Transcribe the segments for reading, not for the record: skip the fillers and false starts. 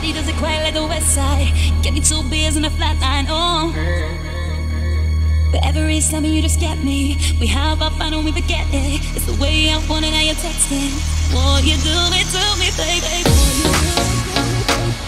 body doesn't quite like the west side. Get me 2 beers and a flat line, oh. But every summer you just get me. We have our fun and we forget it. It's the way I want it, now you're texting. Will you do it to me, baby? Will you do it to me,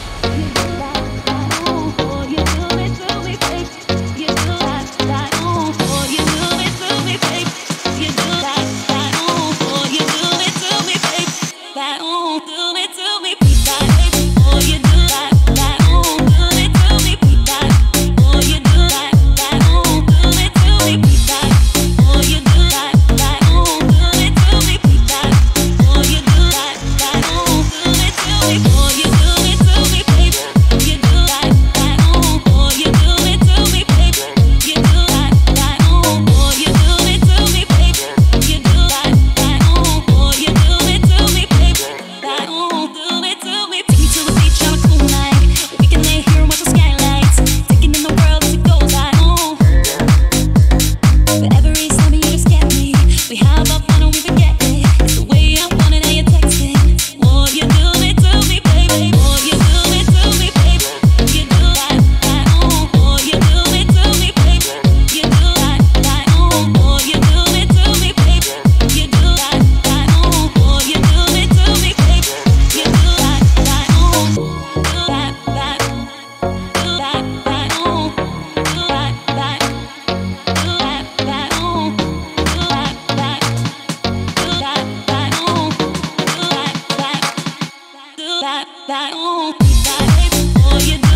baby? Will you do it to me, baby? You do that, oh. Will you do it to me, baby? You do that, oh. Will you do it to me, baby? That, oh. Do it to me, baby. Will you do that, oh. Do it to me, baby. Will you do that, oh. Do it to me, baby. Will you do that, oh. Do it to me, baby. Will you do that, oh. Do it to me. Will you do it to me, baby? You do that, oh. Will you do it to me, baby? You do that, oh. Will you do it to me, baby? You do that, oh. Will you do it to me, baby? That, oh. Do it to me. Take me to the beach on a cool night. We can lay here and watch the skylights. Taking in the world as it goes, oh. But every summer you just get me. We have our fun and we forget it. It's the way I want it, now you're texting. Will you do it to me, baby? Will you do it to me, baby? You do that, oh. Will you do it to me, baby? You do that, oh. Will you do it to me, baby? You do that, oh. Will you do it to me, baby? You do that, oh. Do that, do that, oh. Do that, do that, oh. Do that, oh. Do that, oh. Do that, oh. Will you